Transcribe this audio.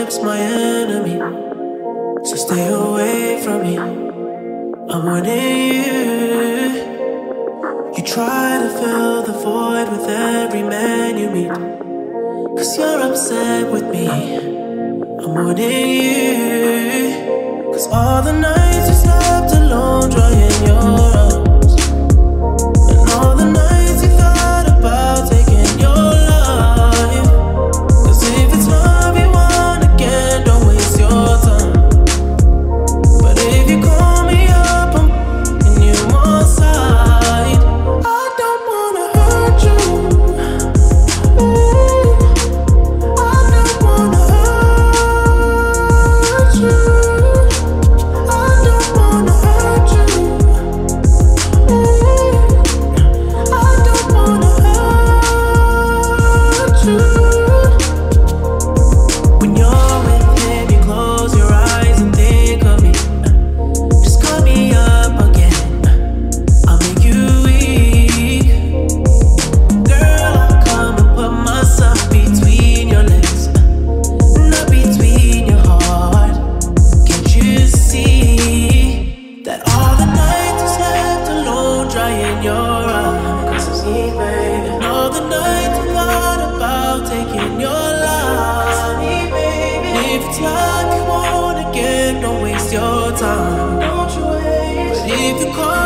type's my enemy, so stay away from me. I'm warning you. You try to fill the void with every man you meet, 'cause you're upset with me. I'm warning you. 'Cause all the nights you slept alone, drying your arms, and all the nights you thought about taking your life. 'Cause if it's love you want again, don't waste your time. But if you call me up, I'm in you more side. I don't wanna hurt you. I don't wanna hurt you. I don't wanna hurt you. I don't wanna hurt you. When you're with him, you close your eyes and think of me. Just call me up again, I'll make you weak. Girl, I'll come and put myself between your legs, not between your heart. Can't you see that all the nights you slept alone, drying your eyes? 'Cause it's me, baby. And all the nights you thought about taking your life. It's me, baby. If it's love you want again, don't waste your time. Don't you waste. But if you call